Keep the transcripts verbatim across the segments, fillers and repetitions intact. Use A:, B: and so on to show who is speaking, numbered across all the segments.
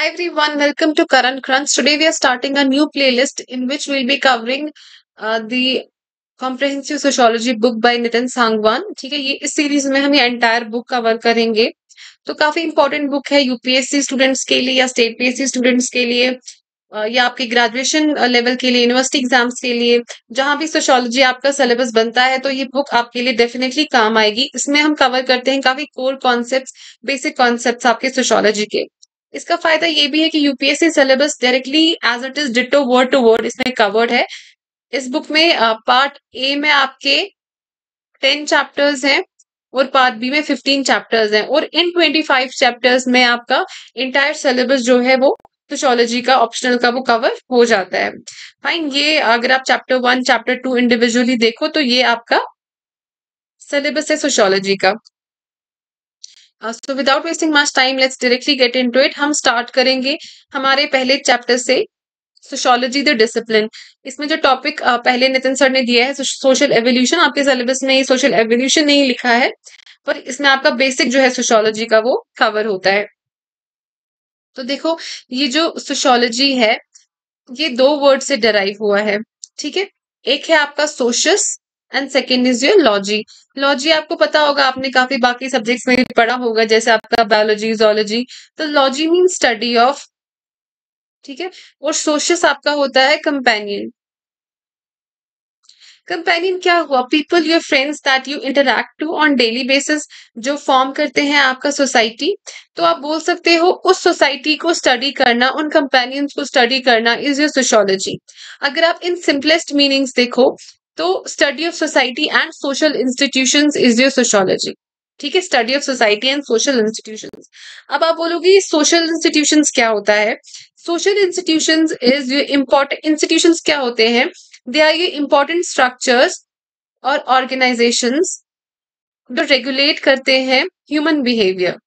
A: Hi everyone, welcome to Current Crunch. Today we are starting a new playlist in which we'll be covering uh, the comprehensive sociology book by Nitin Sangwan. ठीक है, ये इस series में हम ये entire book cover करेंगे. तो काफी इंपॉर्टेंट बुक है यूपीएससी स्टूडेंट्स के लिए या स्टेट पीएससी स्टूडेंट्स के लिए अ, या आपके ग्रेजुएशन लेवल के लिए, यूनिवर्सिटी एग्जाम्स के लिए, जहां भी सोशियोलॉजी आपका सिलेबस बनता है तो ये बुक आपके लिए डेफिनेटली काम आएगी. इसमें हम कवर करते हैं काफी कोर कॉन्सेप्ट्स, बेसिक कॉन्सेप्ट्स आपके सोशियोलॉजी के. इसका फायदा ये भी है कि UPSC syllabus directly as it is ditto word to word इसमें कवर्ड है. इस बुक में पार्ट ए में आपके टेन चैप्टर्स हैं और पार्ट बी में फिफ्टीन चैप्टर्स हैं और इन ट्वेंटी फाइव चैप्टर्स में आपका इंटायर सिलेबस जो है वो सोशियोलॉजी का ऑप्शनल का वो कवर हो जाता है. फाइन, ये अगर आप chapter one chapter two individually देखो तो ये आपका सिलेबस है सोशियोलॉजी का. So without wasting much time let's directly get into it. हम स्टार्ट करेंगे हमारे पहले चैप्टर से, सोशियोलॉजी द डिसिप्लिन. इसमें जो टॉपिक पहले नितिन सर ने दिया है सोशल एवोल्यूशन, आपके सिलेबस में सोशल एवोल्यूशन नहीं लिखा है पर इसमें आपका बेसिक जो है सोशियोलॉजी का वो कवर होता है. तो देखो, ये जो सोशियोलॉजी है ये दो वर्ड से डराइव हुआ है. ठीक है, एक है आपका socius and second is your logy. Logy आपको पता होगा, आपने काफी बाकी सब्जेक्ट्स में भी पढ़ा होगा जैसे आपका बायोलॉजी, जूलॉजी. तो लॉजी मीन स्टडी ऑफ. ठीक है, और सोशस आपका होता है कंपेनियन. कंपेनियन क्या हुआ? People, your friends that you interact to on daily basis, जो फॉर्म करते हैं आपका सोसाइटी. तो आप बोल सकते हो उस सोसाइटी को स्टडी करना, उन कंपेनियंस को स्टडी करना इज योर सोशियोलॉजी. अगर आप इन सिंपलेस्ट मीनिंग्स देखो तो study of society and social institutions is your sociology. ठीक है, study of society and social institutions. अब आप बोलोगे सोशल इंस्टीट्यूशंस क्या होता है? Social institutions is your important. Institutions क्या होते हैं? दे आर ये इम्पोर्टेंट स्ट्रक्चर्स और ऑर्गेनाइजेशंस जो रेगुलेट करते हैं ह्यूमन बिहेवियर.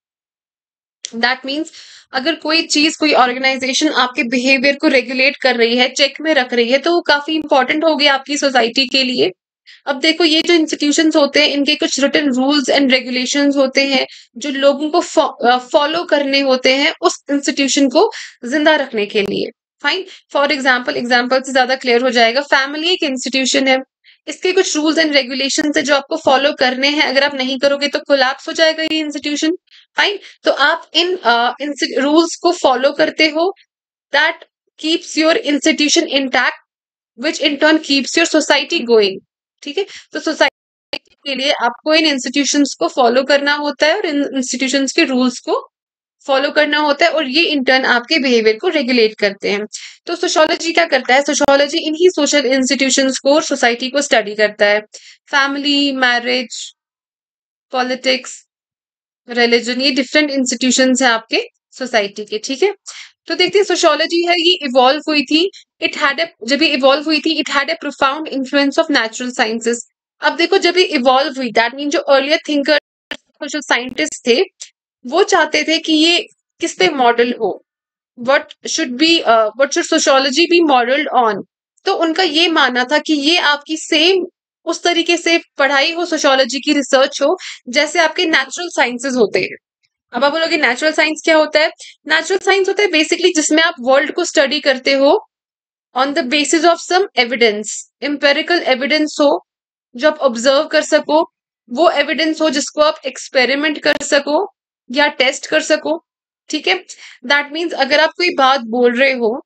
A: दैट मीन्स अगर कोई चीज, कोई ऑर्गेनाइजेशन आपके बिहेवियर को रेगुलेट कर रही है, चेक में रख रही है, तो वो काफी इंपॉर्टेंट हो गया आपकी सोसाइटी के लिए. अब देखो, ये जो इंस्टीट्यूशंस होते हैं इनके कुछ रिटन रूल्स एंड रेगुलेशंस होते हैं जो लोगों को फॉलो करने होते हैं उस इंस्टीट्यूशन को जिंदा रखने के लिए. फाइन, फॉर एग्जाम्पल, एग्जाम्पल से ज्यादा क्लियर हो जाएगा. फैमिली एक इंस्टीट्यूशन है, इसके कुछ रूल्स एंड रेगुलेशंस है जो आपको फॉलो करने हैं. अगर आप नहीं करोगे तो कोलैप्स हो जाएगा ये इंस्टीट्यूशन. फाइन, तो आप इन रूल्स को फॉलो करते हो. That keeps your institution intact which in turn keeps your society going. ठीक है, तो सोसाइटी के लिए आपको इन इंस्टीट्यूशंस को फॉलो करना होता है और इन इंस्टीट्यूशंस के रूल्स को फॉलो करना होता है और ये इंटर्न आपके बिहेवियर को रेगुलेट करते हैं. तो सोशियोलॉजी क्या करता है? सोशियोलॉजी इन्हीं सोशल इंस्टीट्यूशंस को और सोसाइटी को स्टडी करता है. फैमिली, मैरिज, पॉलिटिक्स, रिलीजन, ये डिफरेंट इंस्टीट्यूशंस हैं आपके सोसाइटी के. ठीक है, तो देखते हैं सोशियोलॉजी है ये इवॉल्व हुई थी. इट हैड जब ये इवॉल्व हुई थी it had a profound influence of natural sciences. अब देखो, जब ये इवॉल्व हुई दैट मीन जो अर्लियर थिंकर, सोशल साइंटिस्ट थे, वो चाहते थे कि ये किस पे मॉडल हो, what should be what should sociology be modelled on. तो उनका ये मानना था कि ये आपकी सेम उस तरीके से पढ़ाई हो, सोशियोलॉजी की रिसर्च हो जैसे आपके नेचुरल साइंसेस होते हैं. अब आप बोलोगे नेचुरल साइंस क्या होता है? नेचुरल साइंस होता है बेसिकली जिसमें आप वर्ल्ड को स्टडी करते हो on the basis of some evidence, empirical evidence हो जो आप ऑब्जर्व कर सको, वो एविडेंस हो जिसको आप एक्सपेरिमेंट कर सको या टेस्ट कर सको. ठीक है, दैट मीन्स अगर आप कोई बात बोल रहे हो,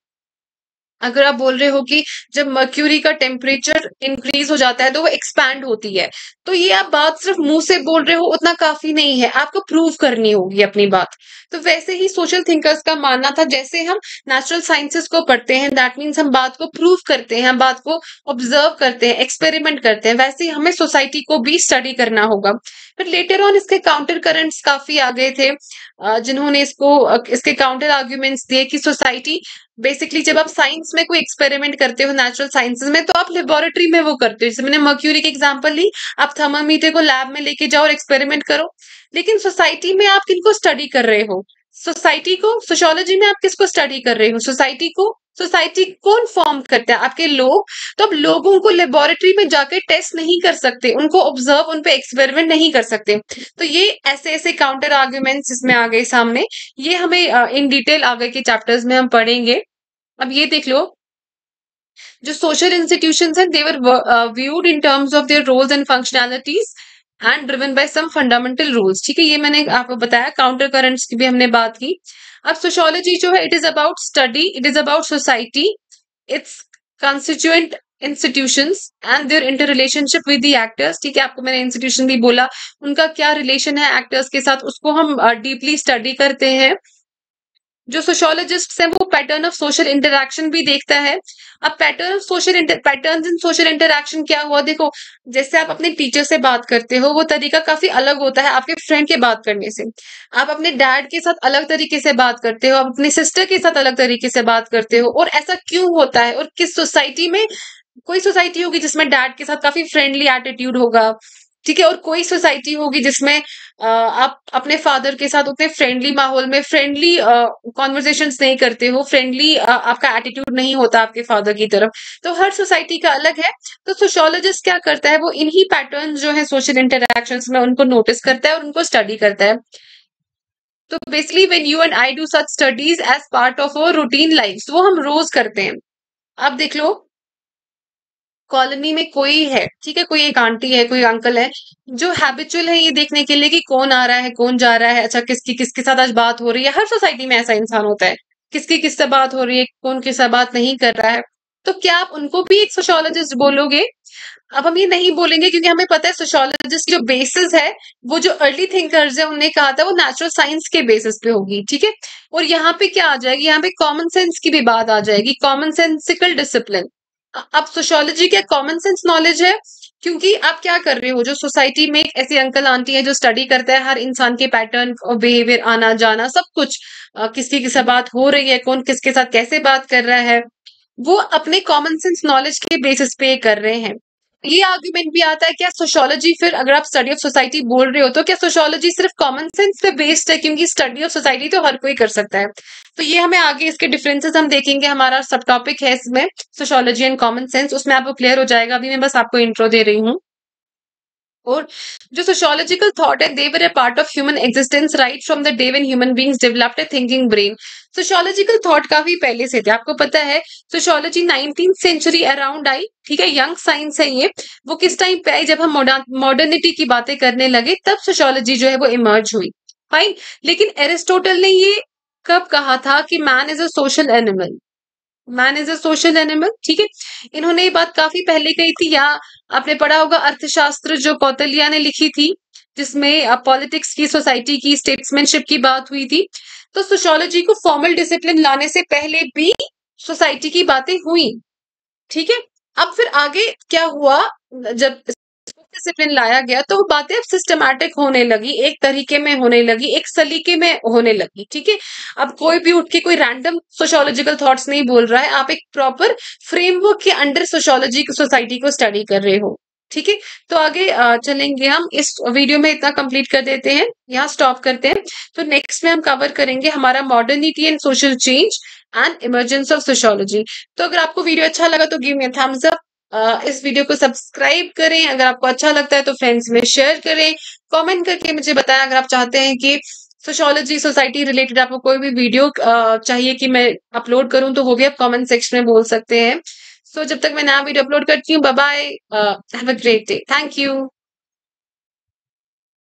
A: अगर आप बोल रहे हो कि जब मर्क्यूरी का टेम्परेचर इंक्रीज हो जाता है तो वो एक्सपैंड होती है, तो ये आप बात सिर्फ मुंह से बोल रहे हो उतना काफी नहीं है, आपको प्रूव करनी होगी अपनी बात. तो वैसे ही सोशल थिंकर्स का मानना था जैसे हम नेचुरल साइंसेस को पढ़ते हैं दैट मीन्स हम बात को प्रूव करते हैं, हम बात को ऑब्जर्व करते हैं, एक्सपेरिमेंट करते हैं, वैसे ही हमें सोसाइटी को भी स्टडी करना होगा. फिर लेटर ऑन इसके काउंटर करंट्स काफी आ गए थे जिन्होंने इसको इसके काउंटर आर्ग्यूमेंट्स दिए कि सोसाइटी बेसिकली जब आप साइंस में कोई एक्सपेरिमेंट करते हो, नेचुरल साइंसेस में, तो आप लेबोरेटरी में वो करते हो. जैसे मैंने मर्क्यूरी की एग्जांपल ली, आप थर्मामीटर को लैब में लेके जाओ और एक्सपेरिमेंट करो. लेकिन सोसाइटी में आप किनको स्टडी कर रहे हो? सोसाइटी को. सोशियोलॉजी में आप किसको स्टडी कर रहे हो? सोसाइटी को. सोसाइटी कौन फॉर्म करता है? आपके लोग। तो अब लोगों को लेबोरेटरी में जाके टेस्ट नहीं कर सकते, उनको ऑब्जर्व, उन पे एक्सपेरिमेंट नहीं कर सकते। तो ये ऐसे ऐसे काउंटर आर्ग्यूमेंट्स इसमें आ गए सामने। ये हमें इन डिटेल आगे के चैप्टर्स में हम पढ़ेंगे। अब ये देख लो, जो सोशल इंस्टीट्यूशंस हैं they were viewed in terms of their roles and functionalities and driven by some fundamental rules. ठीक है, ये मैंने आपको बताया। काउंटर करंट्स की भी हमने बात की। अब सोशियोलॉजी जो है, it is about study, it is about society, its constituent institutions and their interrelationship with the actors. ठीक है, आपको मैंने इंस्टीट्यूशन भी बोला, उनका क्या रिलेशन है एक्टर्स के साथ, उसको हम डीपली uh, स्टडी करते हैं। जो सोशियोलॉजिस्ट है वो पैटर्न ऑफ सोशल इंटरैक्शन भी देखता है। अब pattern of social patterns in social interaction क्या हुआ? देखो, जैसे आप अपने टीचर से बात करते हो, वो तरीका काफी अलग होता है आपके फ्रेंड के बात करने से। आप अपने डैड के साथ अलग तरीके से बात करते हो, आप अपने सिस्टर के साथ अलग तरीके से बात करते हो। और ऐसा क्यों होता है? और किस सोसाइटी में? कोई सोसाइटी होगी जिसमें डैड के साथ काफी फ्रेंडली एटीट्यूड होगा, ठीक है, और कोई सोसाइटी होगी जिसमें अ, आप अपने फादर के साथ उतने फ्रेंडली माहौल में फ्रेंडली कॉन्वर्सेशंस नहीं करते हो, फ्रेंडली आपका एटीट्यूड नहीं होता आपके फादर की तरफ। तो हर सोसाइटी का अलग है। तो सोशियोलॉजिस्ट क्या करता है? वो इन्हीं पैटर्न जो है सोशल इंटरैक्शंस में, उनको नोटिस करता है और उनको स्टडी करता है। तो basically when you and I do such studies as part of our routine life, वो हम रोज करते हैं। अब देख लो, कॉलोनी में कोई है, ठीक है, कोई एक आंटी है, कोई अंकल है, जो हैबिचुअल है ये देखने के लिए कि कौन आ रहा है, कौन जा रहा है, अच्छा किसकी किसके साथ आज बात हो रही है। हर सोसाइटी में ऐसा इंसान होता है, किसकी किससे बात हो रही है, कौन किससे बात नहीं कर रहा है। तो क्या आप उनको भी एक सोशियोलॉजिस्ट बोलोगे? अब हम ये नहीं बोलेंगे, क्योंकि हमें पता है सोशियोलॉजिस्ट जो बेसिस है, वो जो अर्ली थिंकर्स है उन्होंने कहा था, वो नेचुरल साइंस के बेसिस पे होगी। ठीक है, और यहाँ पे क्या आ जाएगी? यहाँ पे कॉमन सेंस की भी बात आ जाएगी, कॉमन सेंसिकल डिसिप्लिन। अब सोशियोलॉजी क्या कॉमन सेंस नॉलेज है? क्योंकि आप क्या कर रहे हो, जो सोसाइटी में एक ऐसी अंकल आंटी है जो स्टडी करता है हर इंसान के पैटर्न और बिहेवियर, आना जाना सब कुछ, अ, किसकी किससे बात हो रही है, कौन किसके साथ कैसे बात कर रहा है, वो अपने कॉमन सेंस नॉलेज के बेसिस पे कर रहे हैं। ये आर्ग्यूमेंट भी आता है, क्या सोशियोलॉजी, फिर अगर आप स्टडी ऑफ सोसाइटी बोल रहे हो, तो क्या सोशियोलॉजी सिर्फ कॉमन सेंस पे बेस्ड है? क्योंकि स्टडी ऑफ सोसाइटी तो हर कोई कर सकता है। तो ये हमें आगे इसके डिफरेंसेस हम देखेंगे, हमारा सब टॉपिक है इसमें सोशियोलॉजी एंड कॉमन सेंस, उसमें आपको क्लियर हो जाएगा। अभी मैं बस आपको इंट्रो दे रही हूँ। और जो सोशियोलॉजिकल थॉट है, they were a part of human existence right from the day when human beings developed a thinking brain. Sociological thought काफी पहले से थे, आपको पता है सोशियोलॉजी नाइनटीन सेंचुरी अराउंड आई। ठीक है, यंग साइंस है ये। वो किस टाइम पे आई? जब हम मॉडर्निटी की बातें करने लगे, तब सोशियोलॉजी जो है वो इमर्ज हुई। फाइन, लेकिन एरिस्टोटल ने ये कब कहा था कि man is a social animal? Man is a social animal. ठीक है, इन्होंने ये बात काफी पहले कही थी। या आपने पढ़ा होगा अर्थशास्त्र जो कौटिल्य ने लिखी थी, जिसमें पॉलिटिक्स की, सोसाइटी की, स्टेट्समैनशिप की बात हुई थी। तो सोशियोलॉजी को फॉर्मल डिसिप्लिन लाने से पहले भी सोसाइटी की बातें हुई। ठीक है, अब फिर आगे क्या हुआ? जब डिसिप्लिन लाया गया तो वो बातें अब सिस्टमैटिक होने लगी, एक तरीके में होने लगी, एक सलीके में होने लगी। ठीक है, अब कोई भी उठ के कोई रैंडम सोशियोलॉजिकल थॉट्स नहीं बोल रहा है, आप एक प्रॉपर फ्रेमवर्क के अंडर सोशियोलॉजी सोसाइटी को स्टडी कर रहे हो। ठीक है, तो आगे अ, चलेंगे हम। इस वीडियो में इतना कंप्लीट कर देते हैं, यहाँ स्टॉप करते हैं। तो नेक्स्ट में हम कवर करेंगे हमारा modernity and social change and emergence of sociology. तो अगर आपको वीडियो अच्छा लगा तो give me a thumbs up. अ, इस वीडियो को सब्सक्राइब करें, अगर आपको अच्छा लगता है तो फ्रेंड्स में शेयर करें, कमेंट करके मुझे बताएं। अगर आप चाहते हैं कि सोशियोलॉजी सोसाइटी रिलेटेड आपको कोई भी वीडियो अ, चाहिए कि मैं अपलोड करूं, तो वो भी आप कमेंट सेक्शन में बोल सकते हैं। सो so, जब तक मैं नया वीडियो अपलोड करती हूँ, bye bye, have a great day, thank you.